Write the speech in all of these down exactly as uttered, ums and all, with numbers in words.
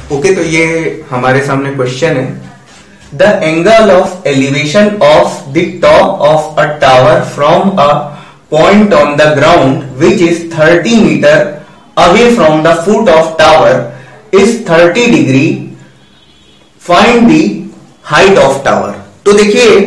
Okay, तो ये हमारे सामने क्वेश्चन है, the angle of elevation of the top of a tower from a point on the ground which is thirty metre away from the foot of tower is thirty degree, find the height of tower. तो देखिए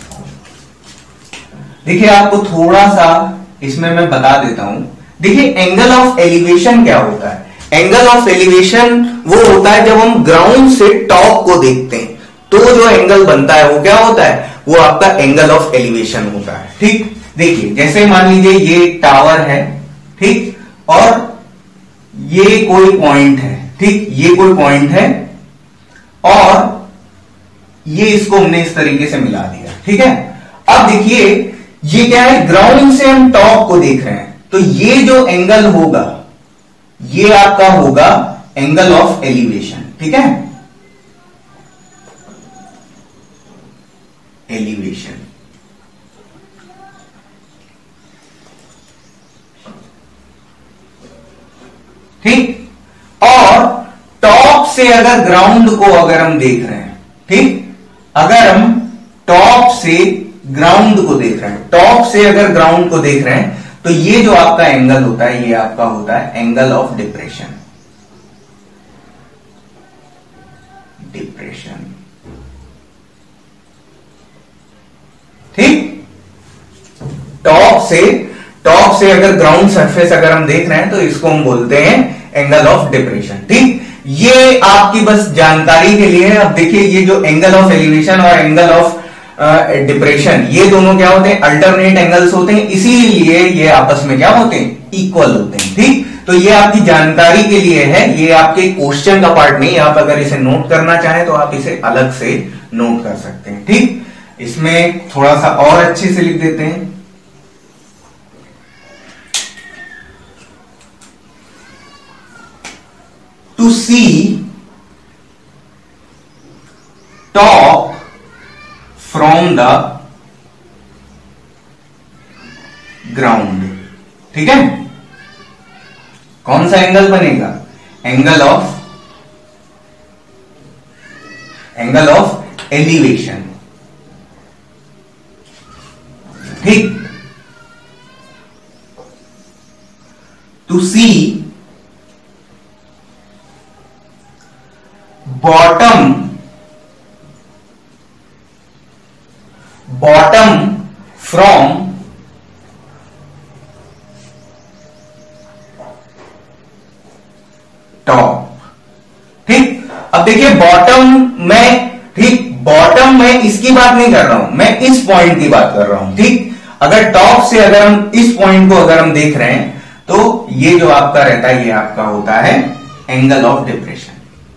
देखिए आपको थोड़ा सा इसमें मैं बता देता हूं। देखिए एंगल ऑफ एलिवेशन क्या होता है? एंगल ऑफ एलिवेशन वो होता है जब हम ग्राउंड से टॉप को देखते हैं तो जो एंगल बनता है वो क्या होता है? वो आपका एंगल ऑफ एलिवेशन होता है। ठीक, देखिए जैसे मान लीजिए ये टावर है, ठीक, और ये कोई पॉइंट है, ठीक, ये कोई पॉइंट है और ये इसको हमने इस तरीके से मिला दिया, ठीक है। अब देखिए ये क्या है, ग्राउंड से हम टॉप को देख रहे हैं, तो ये जो एंगल होगा ये आपका होगा एंगल ऑफ एलिवेशन, ठीक है, एलिवेशन। ठीक, और टॉप से अगर ग्राउंड को अगर हम देख रहे हैं, ठीक, अगर हम टॉप से ग्राउंड को देख रहे हैं, टॉप से अगर ग्राउंड को देख रहे हैं, तो ये जो आपका एंगल होता है ये आपका होता है एंगल ऑफ डिप्रेशन, डिप्रेशन। ठीक, टॉप से टॉप से अगर ग्राउंड सरफेस अगर हम देख रहे हैं तो इसको हम बोलते हैं एंगल ऑफ डिप्रेशन। ठीक, ये आपकी बस जानकारी के लिए है। अब देखिए ये जो एंगल ऑफ एलिवेशन और एंगल ऑफ डिप्रेशन ये दोनों क्या होते हैं? अल्टरनेट एंगल्स होते हैं, इसीलिए ये आपस में क्या होते हैं? इक्वल होते हैं। ठीक, तो ये आपकी जानकारी के लिए है, ये आपके क्वेश्चन का पार्ट नहीं। आप अगर इसे नोट करना चाहें तो आप इसे अलग से नोट कर सकते हैं। ठीक, इसमें थोड़ा सा और अच्छे से लिख देते हैं। To see top from the ground, ठीक है, कौन सा एंगल बनेगा? Angle of angle of elevation. ठीक, to see bottom bottom from top. ठीक, अब देखिए बॉटम में, ठीक, बॉटम में इसकी बात नहीं कर रहा हूं, मैं इस पॉइंट की बात कर रहा हूं। ठीक, अगर टॉप से अगर हम इस पॉइंट को अगर हम देख रहे हैं तो ये जो आपका रहता है ये आपका होता है एंगल ऑफ डिप्रेशन।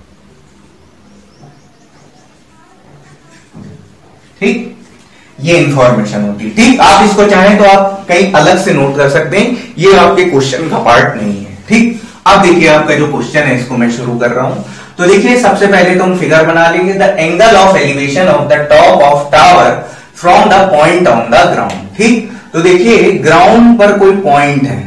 ठीक, ये इंफॉर्मेशन होती है। ठीक, आप इसको चाहें तो आप कहीं अलग से नोट कर सकते हैं, ये आपके क्वेश्चन का पार्ट नहीं है। ठीक, अब देखिए आपका जो क्वेश्चन है इसको मैं शुरू कर रहा हूं। तो देखिए सबसे पहले तो हम फिगर बना लेंगे, the angle of elevation of the top of tower from the point on the ground. ठीक, तो देखिए ग्राउंड पर कोई पॉइंट है,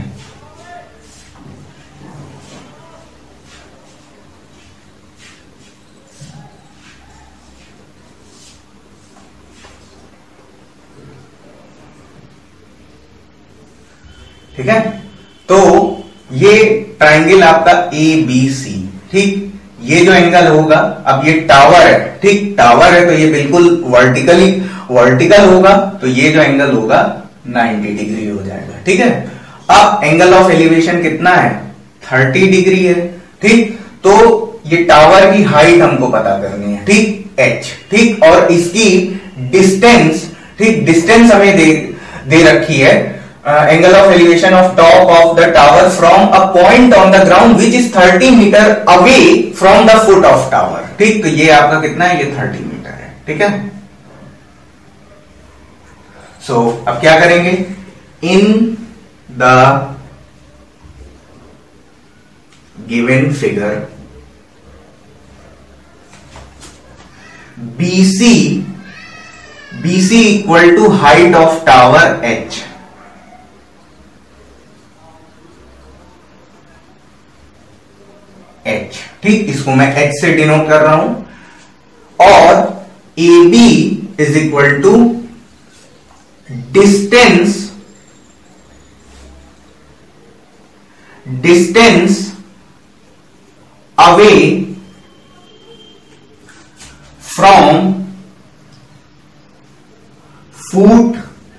ठीक है, तो ये ट्राइंगल आपका ए बी सी। ठीक, ये जो एंगल होगा, अब ये टावर है, ठीक, टावर है तो ये बिल्कुल वर्टिकली वर्टिकल होगा, तो ये जो एंगल होगा नाइंटी डिग्री हो जाएगा। ठीक है, अब एंगल ऑफ एलिवेशन कितना है? थर्टी डिग्री है। ठीक, तो ये टावर की हाइट हमको पता करनी है, ठीक, एच। ठीक, और इसकी डिस्टेंस, ठीक, डिस्टेंस हमें दे दे रखी है, angle of elevation of top of the tower from a point on the ground which is thirty metre away from the foot of tower. ठीक, तो ये आपका कितना है? ये थर्टी मीटर है। ठीक है, सो so, अब क्या करेंगे? In the given figure BC BC equal to height of tower H. H H, ठीक, इसको मैं एच से डिनोट कर रहा हूं। और A B is equal to distance distance away from foot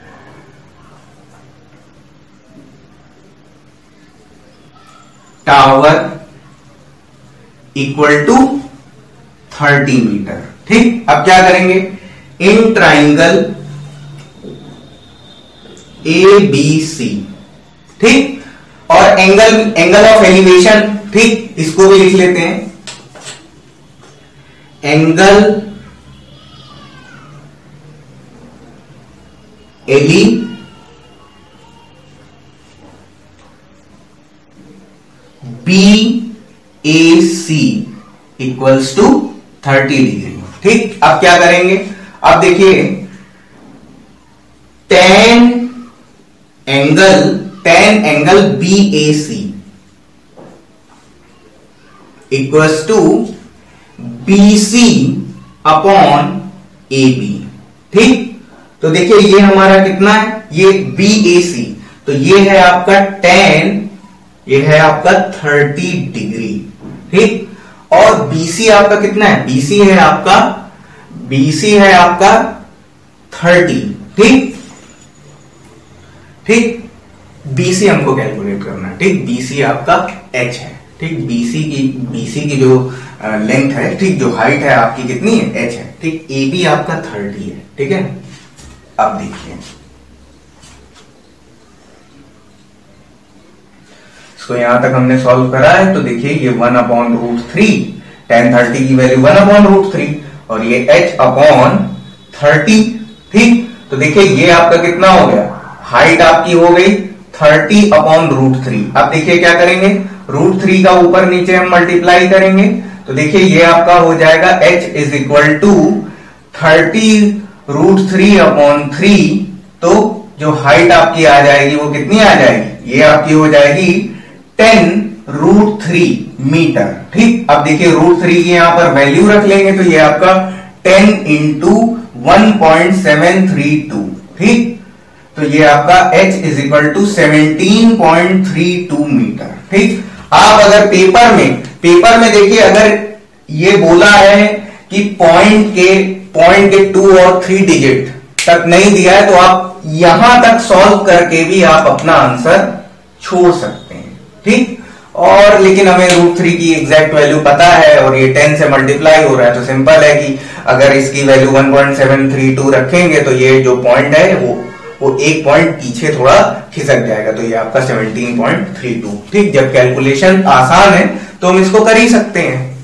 tower equal to thirty metre, ठीक। अब क्या करेंगे, in triangle A B C, ठीक, और एंगल एंगल ऑफ एलिवेशन, ठीक, इसको भी लिख लेते हैं, एंगल एली B A C equals to thirty degree, ठीक। अब क्या करेंगे, अब देखिए tan angle tan angle B A C equals to B C upon A B, ठीक। तो देखिए ये हमारा कितना है, ये बी ए सी, तो ये है आपका टेन, ये है आपका थर्टी डिग्री, ठीक। और बीसी आपका कितना है, बीसी है आपका बीसी है आपका थर्टी, ठीक, ठीक। बीसी हमको कैलकुलेट करना है, ठीक। बीसी आपका एच है, ठीक। बीसी की बीसी की जो लेंथ है, ठीक, जो हाइट है आपकी कितनी है, एच है, ठीक। ए बी आपका थर्टी है, ठीक है। अब देखिए इसको यहां तक हमने सॉल्व करा है, तो देखिए ये one upon root three, tan thirty की value one upon root three, और ये एच अपॉन थर्टी, ठीक। तो देखिए ये आपका कितना हो गया, हाइट आपकी हो गई थर्टी अपॉन रूट थ्री। अब देखिए क्या करेंगे, रूट थ्री का ऊपर नीचे हम मल्टीप्लाई करेंगे, तो देखिए ये आपका हो जाएगा h is equal to thirty root three upon three, तो जो हाइट आपकी आ जाएगी वो कितनी आ जाएगी, ये आपकी हो जाएगी टेन रूट थ्री मीटर, ठीक। अब देखिए रूट थ्री की यहां पर वैल्यू रख लेंगे, तो ये आपका ten into one point seven three two, ठीक। तो ये आपका h is equal to seventeen point three two metre, ठीक। आप अगर पेपर में पेपर में देखिए, अगर ये बोला है कि पॉइंट के पॉइंट के टू और थ्री डिजिट तक नहीं दिया है, तो आप यहां तक सॉल्व करके भी आप अपना आंसर छोड़ सकते हैं, ठीक। और लेकिन हमें रूट थ्री की एग्जैक्ट वैल्यू पता है और ये टेन से मल्टीप्लाई हो रहा है, तो सिंपल है कि अगर इसकी value one point seven three two रखेंगे तो ये जो पॉइंट है वो वो एक पॉइंट पीछे थोड़ा खिसक जाएगा, तो ये आपका सेवनटीन पॉइंट थ्री टू, ठीक। जब कैलकुलेशन आसान है तो हम इसको कर ही सकते हैं।